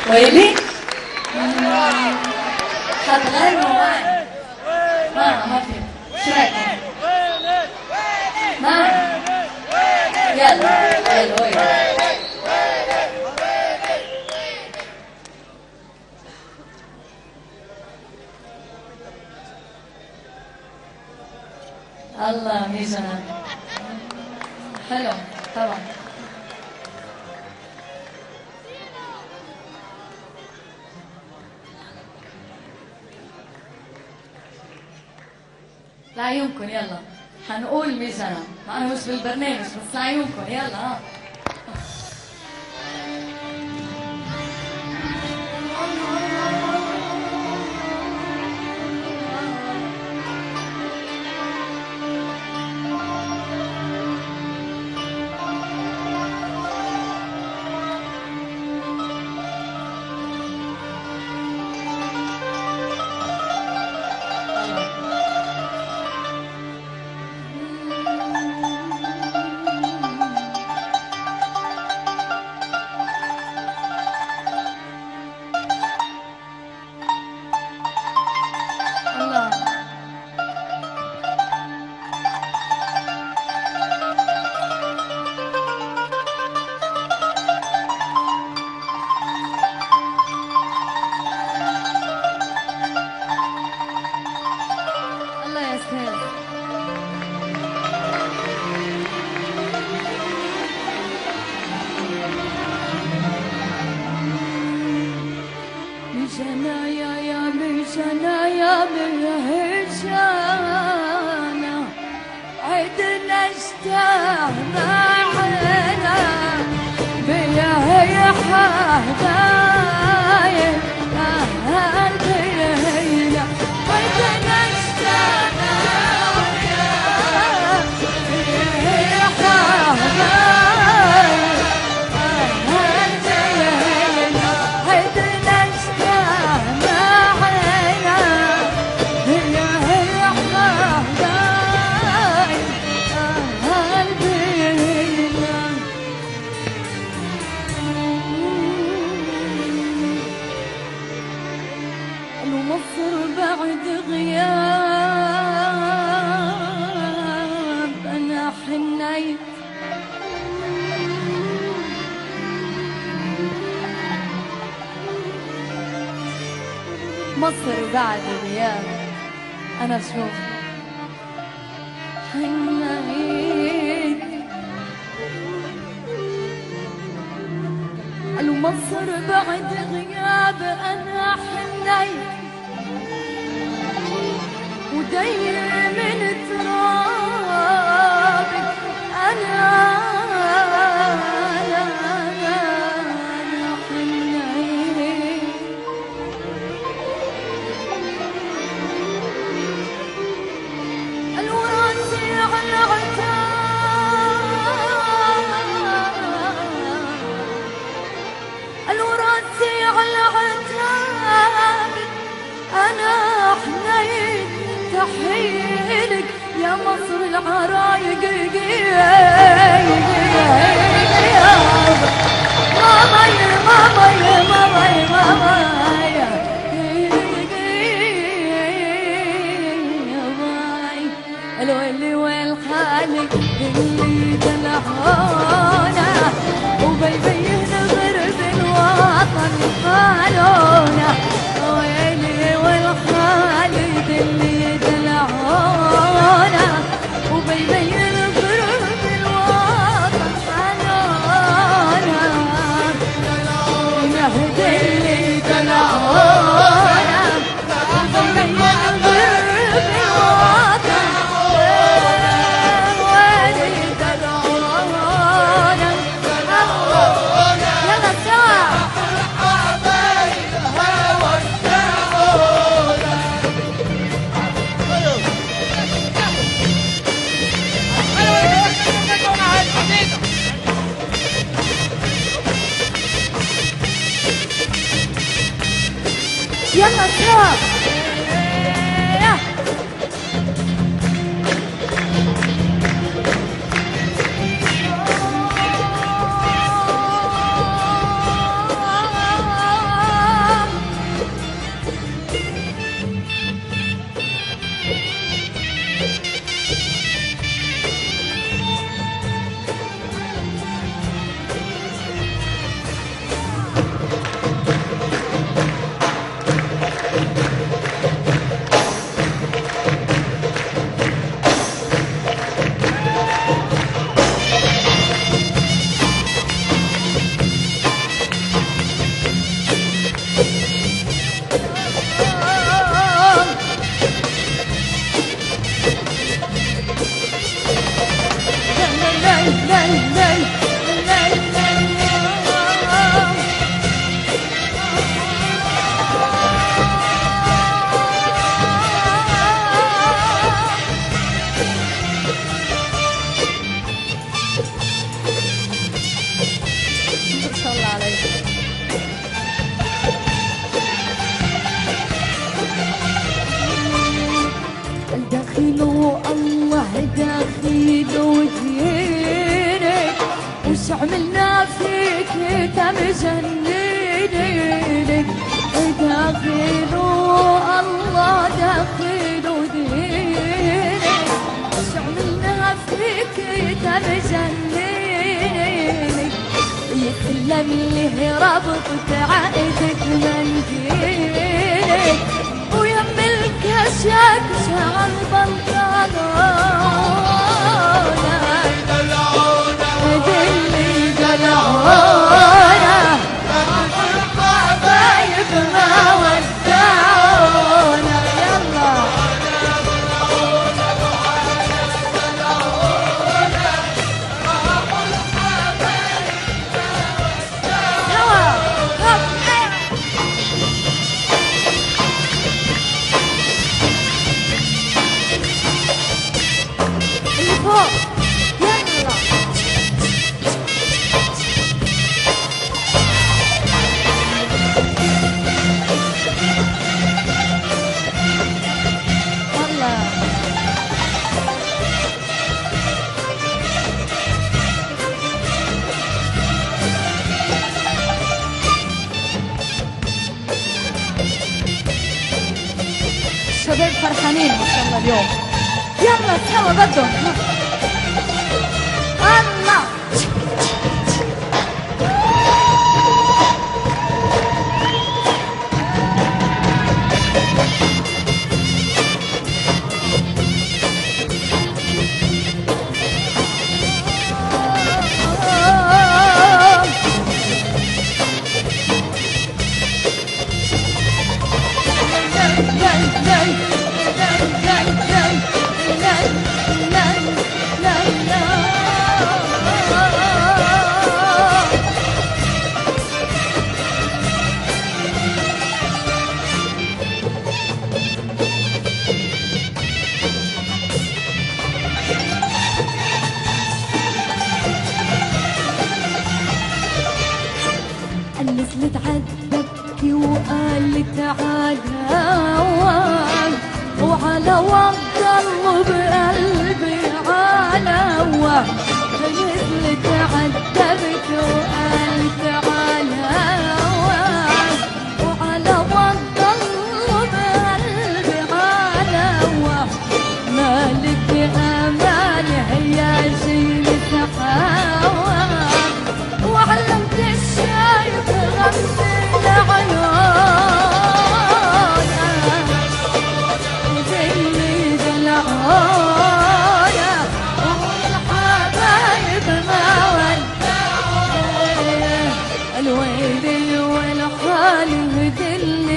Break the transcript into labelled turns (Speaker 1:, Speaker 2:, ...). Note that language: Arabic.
Speaker 1: ويلي هتغنوا معي؟ ما في شو رايكم؟ ما يلا يلا ويلي الله ميزان حلو طبعا. لعيونكم يلا حنقول ميزان، ما انا مش بالبرنامج بس لعيونكم يلا. مصر بعد غياب أنا أشوف حنيت. قالوا مصر بعد غياب أنا حنيت وداير من ترابك أنا تحيلك يا مصر العرايق ماما يا ماما يا ماما يا ماما يا باي الويلي والحالك اللي دلعونا وبيبين غرب الوطن قالونا ويلي والحالك اللي دلعونا وبيبين غرب الوطن قالونا نهدي اللي دلعونا وبيبين غرب الوطن يلا سوا عملنا فيك تمجنيني داخلوا الله داخلوا ديني عملنا فيك تمجنيني يسلم لي ربطة عقدك منديلك ويم الكشاك شعر بنطلونك دلي دلعونا حبايب ما ودعونا يلا اللي فوق يلا الشباب فرحانين ما شاء الله اليوم يلا سوا بدهم الله نزلت عدبكي وقال تعالى وعلى وقت الله بقلبي علوى نزلت عدبكي وقال تعالى وعلى وقت الله بقلبي علوى مالك امان هي شي سحاوى وعلمت الشايب غمي العيون زي دلعونا والحبايب ما ودعونا الويل والحال هدل